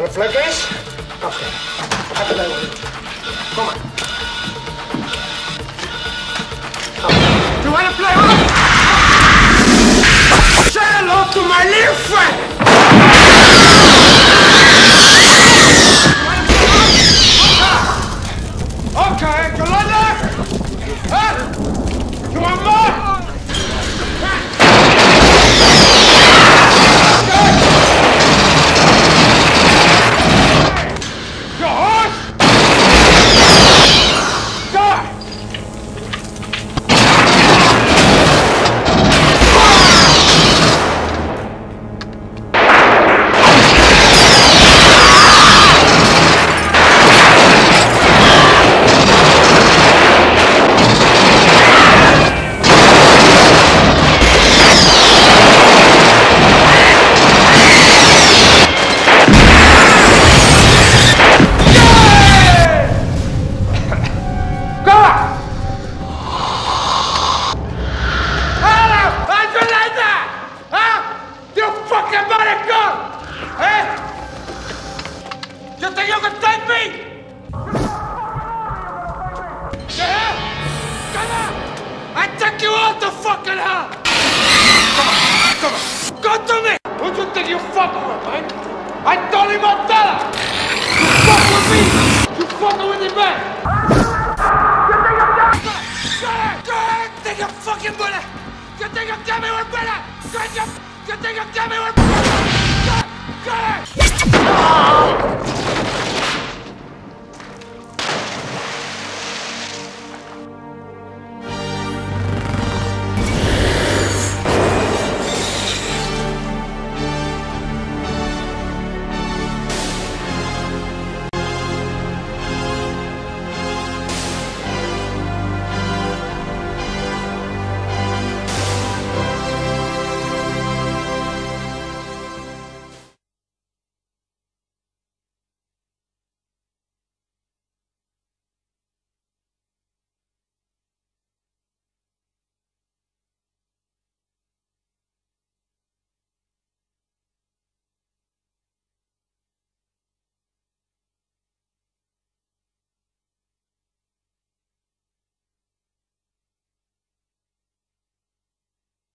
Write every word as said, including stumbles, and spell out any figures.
wanna play games? Okay. How can I win? Come on. Okay. You wanna play? Say hello to my little friend! Okay, you like that? Huh? You want more? Your horse? Die! You think you can take me? Yeah? Come on! I take you out to fucking hell! Come on, come on. Go to me! Who do you think you fucking with, man? I Tony Montana! You fuck with me! You fucking with the man! You think I'm done? Go ahead! Go ahead! Think you're fucking with it! You think I'm coming with it? You think I'm coming with it? Go ahead! Go ahead!